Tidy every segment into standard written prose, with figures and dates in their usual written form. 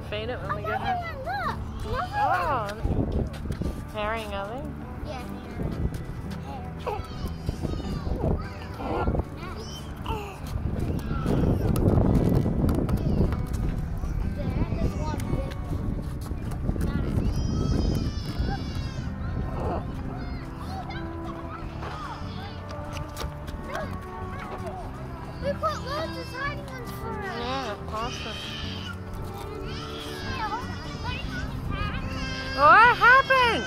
feed it when we go home. Look! Oh, herring, are they? Yeah, we put loads of tiny ones for us. Yeah, awesome. What happened?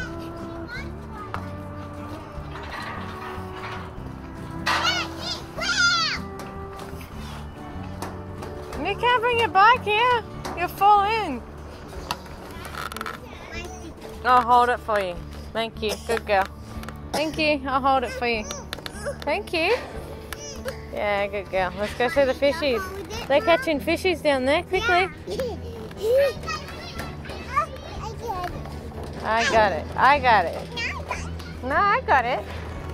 You can't bring it back here. You'll fall in. I'll hold it for you. Thank you. Good girl. Thank you. I'll hold it for you. Thank you. Yeah, good girl. Let's go see the fishies. They're catching fishies down there. Quickly. I got it. I got it. No, I got it.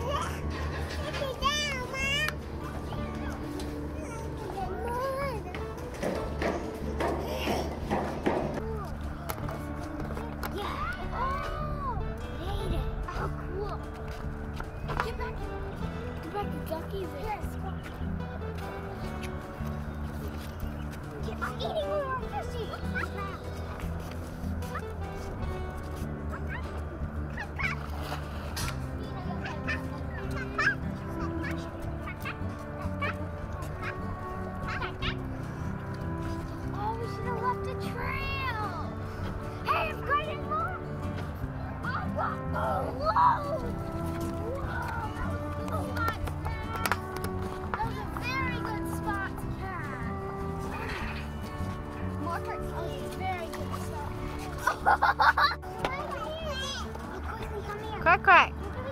Quack quack.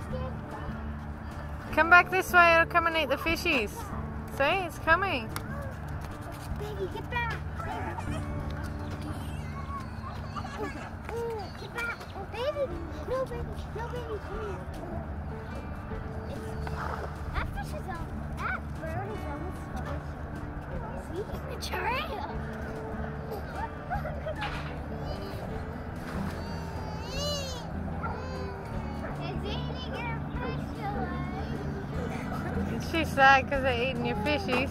Come back this way, it'll come and eat the fishies. See, it's coming. Baby, get back. Get back. Oh, baby. No, baby. No, baby. Come here. That fish is on. That bird is almost finished. He's eating the trail. She's sad because they're eating your fishies.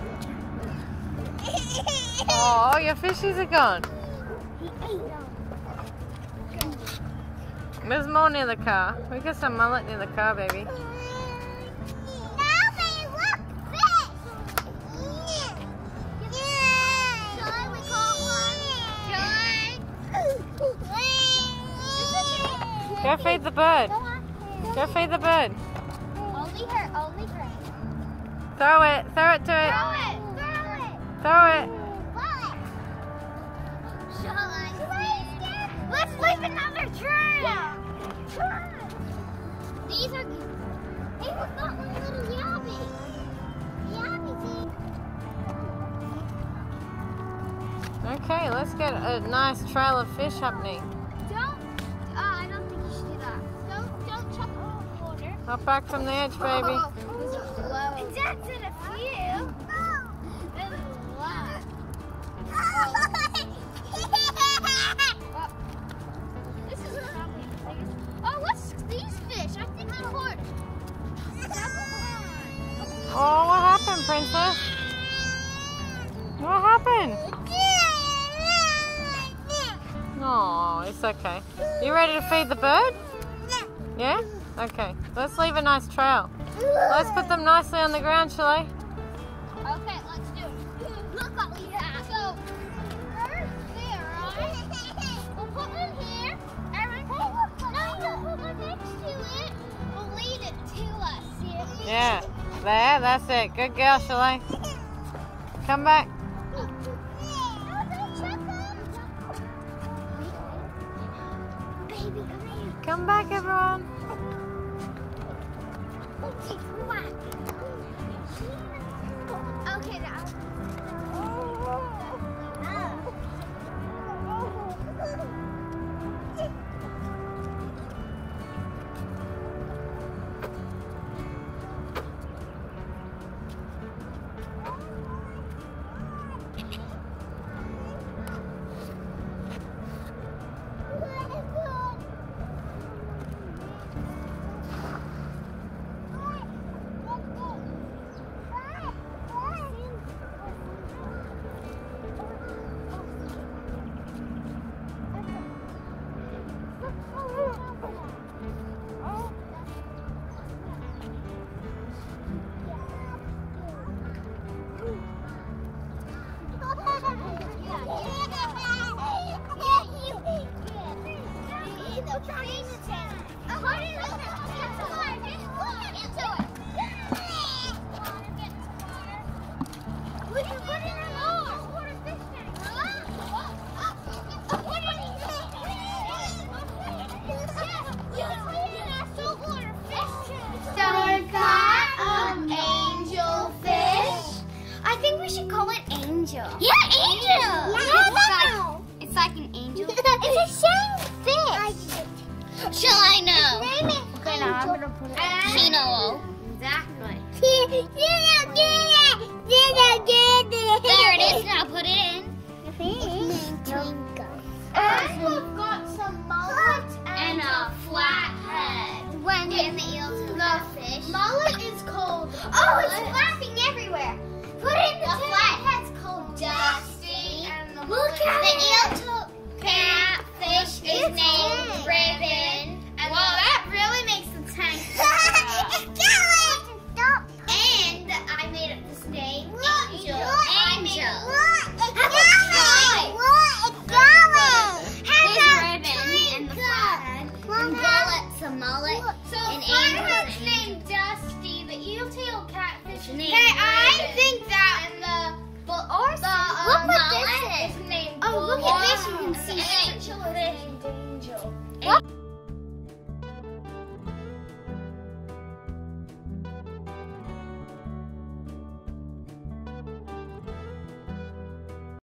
Oh, your fishies are gone. There's more near the car. We got some mullet near the car, baby. Go feed the bird. Go feed the bird. Only her, only her. Throw it to it. Throw it, throw it. Throw it. Let's leave another trail. These are good. Hey, we've got one little yabby. Okay, let's get a nice trail of fish happening. I don't think you should do that. Don't chuck it in the water. Hop back from the edge, baby. And Dad said a few. That was a lot. This is probably the biggest. Oh, what's these fish? I think I caught. Oh, what happened, Princess? What happened? Oh, it's okay. You ready to feed the bird? Yeah? Okay. Let's leave a nice trail. Let's put them nicely on the ground, shall I? Okay, let's do it. Look what we have. So, first there, right? We'll put them here. And we'll put them next to it. We'll lead it to us. Yeah. There, that's it. Good girl, Shalay. Come back. Baby, come here. Come back, everyone. Okay, now. Look at it. I think we should call it Angel. Yeah, Angel. Yeah, it's like an angel. It's a shiny fish. Shall I know? Name it. Okay, now I'm gonna put it. Chino. Exactly. There it is. Now put it in. And we've got some mullet And a flat head. When And the eel the fish. mullet is called. Oh, it's flapping everywhere. Put it in the The tank. flathead's called Dusty. And the Look mullet- at the eel catfish is It's named big. Ribbon. And Well, the- that really makes the tank. Stop. And I made it this name Angel. Angel. There's Ribbon and the flathead. And Mullet's a mullet. So And flathead's Angel's an named Dusty. The eel-tailed catfish is Named named Ribbon. I think that. And the Look what mullet this is named Oh, look at this. You can Bull. see